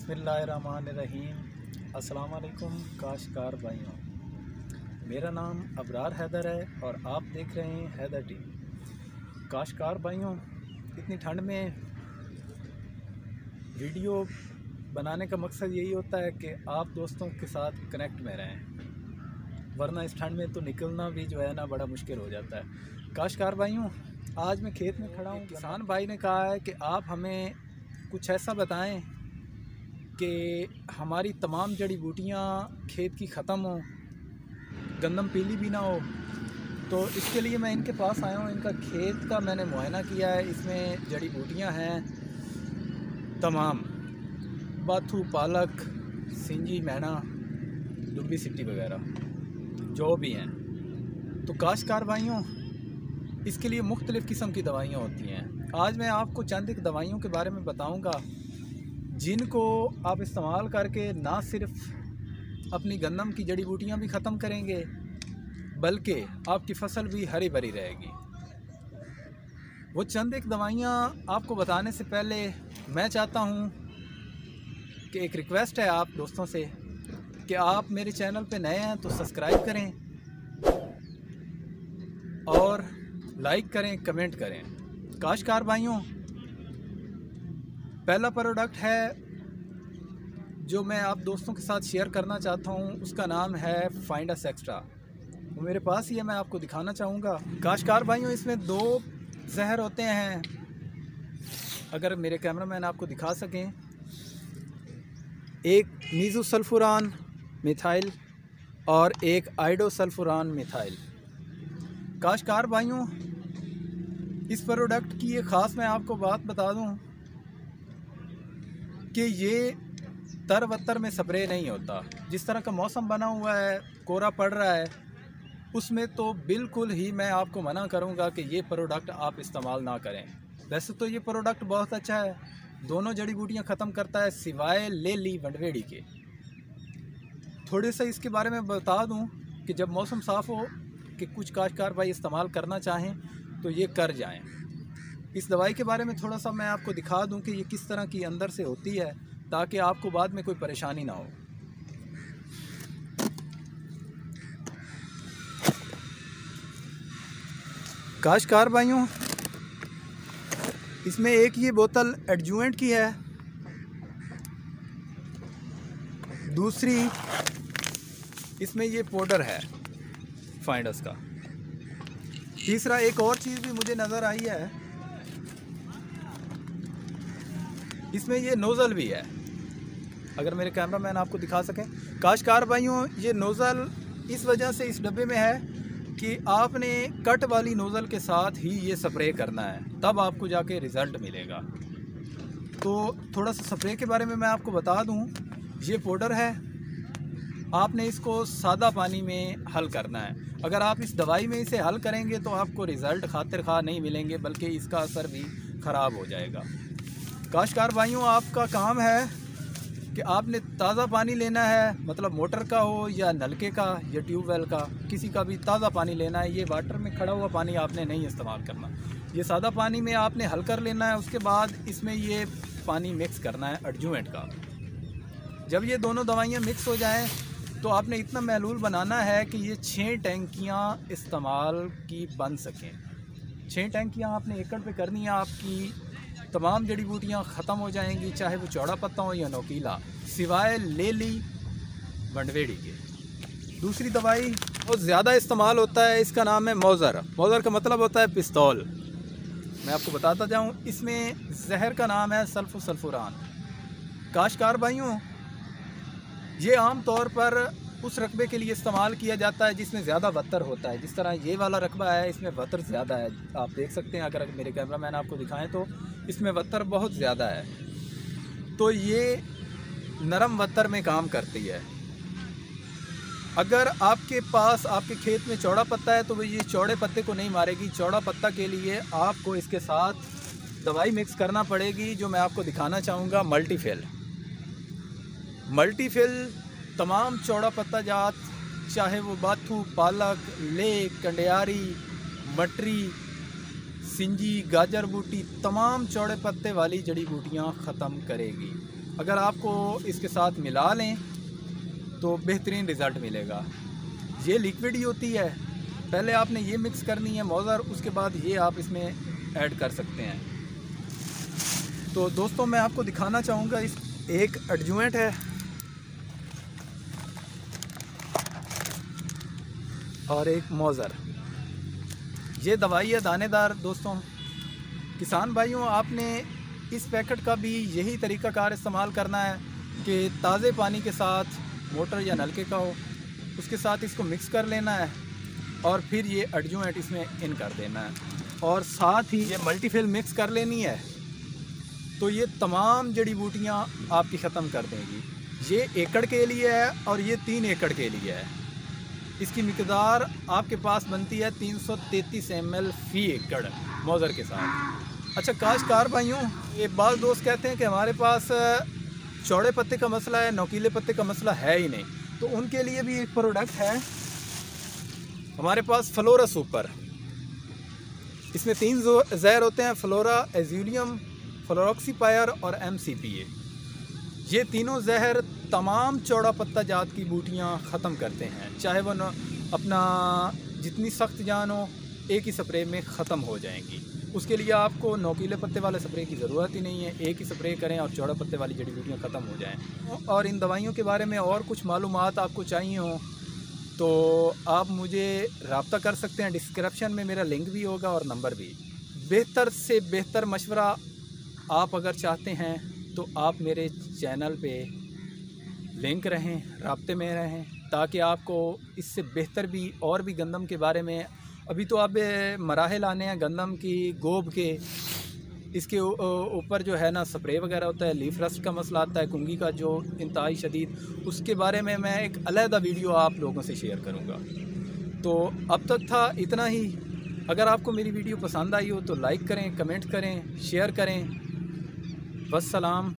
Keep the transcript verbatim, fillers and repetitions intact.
बिस्मिल्लाहिर्रहमानिर्रहीम। अस्सलाम वालेकुम काश्तकार भाइयों, मेरा नाम अबरार हैदर है और आप देख रहे हैं हैदर टीवी। काश्तकार भाइयों, इतनी ठंड में वीडियो बनाने का मकसद यही होता है कि आप दोस्तों के साथ कनेक्ट में रहें, वरना इस ठंड में तो निकलना भी जो है ना बड़ा मुश्किल हो जाता है। काश्तकार भाइयों, आज मैं खेत में खड़ा हूँ। किसान भाई ने कहा है कि आप हमें कुछ ऐसा बताएं कि हमारी तमाम जड़ी बूटियाँ खेत की ख़त्म हो, गंदम पीली भी ना हो। तो इसके लिए मैं इनके पास आया हूँ। इनका खेत का मैंने मुआयना किया है। इसमें जड़ी बूटियाँ हैं तमाम, बाथू, पालक, सिंजी, मैना, दुब्बी सिट्टी वगैरह जो भी हैं। तो काश्तकार भाइयों, इसके लिए मुख्तलिफ़ किस्म की दवाइयाँ होती हैं। आज मैं आपको चंद एक दवाइयों के बारे में बताऊँगा जिनको आप इस्तेमाल करके ना सिर्फ अपनी गंदम की जड़ी बूटियाँ भी ख़त्म करेंगे, बल्कि आपकी फसल भी हरी भरी रहेगी। वो चंद एक दवाइयाँ आपको बताने से पहले मैं चाहता हूँ कि एक रिक्वेस्ट है आप दोस्तों से कि आप मेरे चैनल पे नए हैं तो सब्सक्राइब करें और लाइक करें, कमेंट करें। काश्तकार भाइयों, पहला प्रोडक्ट है जो मैं आप दोस्तों के साथ शेयर करना चाहता हूँ, उसका नाम है फाइंडस एक्स्ट्रा। वो मेरे पास ही है, मैं आपको दिखाना चाहूँगा। काश्तकार भाइयों, इसमें दो जहर होते हैं, अगर मेरे कैमरामैन आपको दिखा सकें। एक मीज़ोसल्फुरान मिथाइल और एक आइडोसल्फुरान मिथाइल। काश्तकार भाइयों, इस प्रोडक्ट की एक ख़ास मैं आपको बात बता दूं कि ये तर वत्तर में स्प्रे नहीं होता। जिस तरह का मौसम बना हुआ है, कोहरा पड़ रहा है, उसमें तो बिल्कुल ही मैं आपको मना करूंगा कि ये प्रोडक्ट आप इस्तेमाल ना करें। वैसे तो ये प्रोडक्ट बहुत अच्छा है, दोनों जड़ी बूटियां ख़त्म करता है सिवाय लेली वंडवेड़ी के। थोड़े से इसके बारे में बता दूं कि जब मौसम साफ़ हो कि कुछ काश्तकार भाई इस्तेमाल करना चाहें तो ये कर जाएं। इस दवाई के बारे में थोड़ा सा मैं आपको दिखा दूं कि ये किस तरह की अंदर से होती है, ताकि आपको बाद में कोई परेशानी ना हो। काश्तकार भाइयों, इसमें एक ये बोतल एडजुवेंट की है, दूसरी इसमें ये पाउडर है फाइंडस का, तीसरा एक और चीज़ भी मुझे नज़र आई है, इसमें ये नोज़ल भी है, अगर मेरे कैमरामैन आपको दिखा सकें। काश्तकार भाइयों, ये नोज़ल इस वजह से इस डब्बे में है कि आपने कट वाली नोज़ल के साथ ही ये स्प्रे करना है, तब आपको जाके रिज़ल्ट मिलेगा। तो थोड़ा सा स्प्रे के बारे में मैं आपको बता दूं। ये पाउडर है, आपने इसको सादा पानी में हल करना है। अगर आप इस दवाई में इसे हल करेंगे तो आपको रिज़ल्ट खातिर खा नहीं मिलेंगे, बल्कि इसका असर भी ख़राब हो जाएगा। काश्तकार भाइयों, आपका काम है कि आपने ताज़ा पानी लेना है, मतलब मोटर का हो या नलके का या ट्यूबवेल का, किसी का भी ताज़ा पानी लेना है। ये वाटर में खड़ा हुआ पानी आपने नहीं इस्तेमाल करना, ये सादा पानी में आपने हल कर लेना है। उसके बाद इसमें ये पानी मिक्स करना है एडजुवेंट का। जब ये दोनों दवाइयाँ मिक्स हो जाएं तो आपने इतना महलूल बनाना है कि ये छः टैंकियाँ इस्तेमाल की बन सकें। छः टैंकियाँ आपने एकड़ पे करनी है, आपकी तमाम जड़ी बूटियाँ ख़त्म हो जाएंगी, चाहे वो चौड़ा पत्ता हो या नोकीला, सिवाय लेली वंडवेड़ी के। दूसरी दवाई बहुत ज़्यादा इस्तेमाल होता है, इसका नाम है मौज़र। मौज़र का मतलब होता है पिस्तौल। मैं आपको बताता जाऊँ, इसमें जहर का नाम है सल्फोसल्फुरान। काश्तकार भाइयों, ये आम तौर पर उस रकबे के लिए इस्तेमाल किया जाता है जिसमें ज़्यादा वत्तर होता है। जिस तरह ये वाला रकबा है, इसमें वत्तर ज़्यादा है, आप देख सकते हैं। अगर मेरे कैमरामैन आपको दिखाएं तो इसमें वत्तर बहुत ज़्यादा है, तो ये नरम वत्तर में काम करती है। अगर आपके पास आपके खेत में चौड़ा पत्ता है तो वो ये चौड़े पत्ते को नहीं मारेगी। चौड़ा पत्ता के लिए आपको इसके साथ दवाई मिक्स करना पड़ेगी, जो मैं आपको दिखाना चाहूँगा, मल्टीफिल। मल्टीफिल तमाम चौड़ा पत्ता जात, चाहे वो बाथू, पालक, ले, कंडियारी, मटरी, सिंजी, गाजर बूटी, तमाम चौड़े पत्ते वाली जड़ी बूटियाँ ख़त्म करेगी। अगर आपको इसके साथ मिला लें तो बेहतरीन रिज़ल्ट मिलेगा। ये लिक्विड ही होती है, पहले आपने ये मिक्स करनी है मौज़र, उसके बाद ये आप इसमें ऐड कर सकते हैं। तो दोस्तों मैं आपको दिखाना चाहूँगा, इस एक एडजुवेंट है और एक मौज़र। ये दवाई है दानेदार। दोस्तों किसान भाइयों, आपने इस पैकेट का भी यही तरीक़ाकार इस्तेमाल करना है कि ताज़े पानी के साथ, मोटर या नलके का हो, उसके साथ इसको मिक्स कर लेना है और फिर ये एडजुवेंट इसमें इन कर देना है और साथ ही ये मल्टीफिल मिक्स कर लेनी है। तो ये तमाम जड़ी बूटियाँ आपकी ख़त्म कर देंगी। ये एकड़ के लिए है और ये तीन एकड़ के लिए है। इसकी मिकदार आपके पास बनती है तीन सौ तैंतीस एम एल फ़ी एकड़ मौज़र के साथ। अच्छा काश्तकार भाइयों, ये बाज़ दोस्त कहते हैं कि हमारे पास चौड़े पत्ते का मसला है, नोकीले पत्ते का मसला है ही नहीं, तो उनके लिए भी एक प्रोडक्ट है हमारे पास, फ्लोरा सुपर। इसमें तीन जहर होते हैं, फ्लोरा, एज़ुलियम, फ्लोरोक्सीपायर और एम सी पी ए। ये तीनों जहर तमाम चौड़ा पत्ता जात की बूटियाँ ख़त्म करते हैं, चाहे वो न अपना जितनी सख्त जान हो, एक ही स्प्रे में ख़त्म हो जाएंगी। उसके लिए आपको नोकीले पत्ते वाले स्प्रे की ज़रूरत ही नहीं है, एक ही स्प्रे करें और चौड़ा पत्ते वाली जड़ी बूटियाँ ख़त्म हो जाएँ। और इन दवाइयों के बारे में और कुछ मालूमात आपको चाहिए हो तो आप मुझे रब्ता कर सकते हैं। डिस्क्रिप्शन में मेरा लिंक भी होगा और नंबर भी। बेहतर से बेहतर मशवरा आप अगर चाहते हैं तो आप मेरे चैनल पे लिंक रहें, राब्ते में रहें, ताकि आपको इससे बेहतर भी और भी गंदम के बारे में, अभी तो आप मराहल आने हैं गंदम की, गोब के, इसके ऊपर जो है ना स्प्रे वगैरह होता है, लीफ रस्ट का मसला आता है, कुंगी का जो इंतहाई शदीद, उसके बारे में मैं एक अलहदा वीडियो आप लोगों से शेयर करूँगा। तो अब तक था इतना ही। अगर आपको मेरी वीडियो पसंद आई हो तो लाइक करें, कमेंट करें, शेयर करें। वस्सलाम।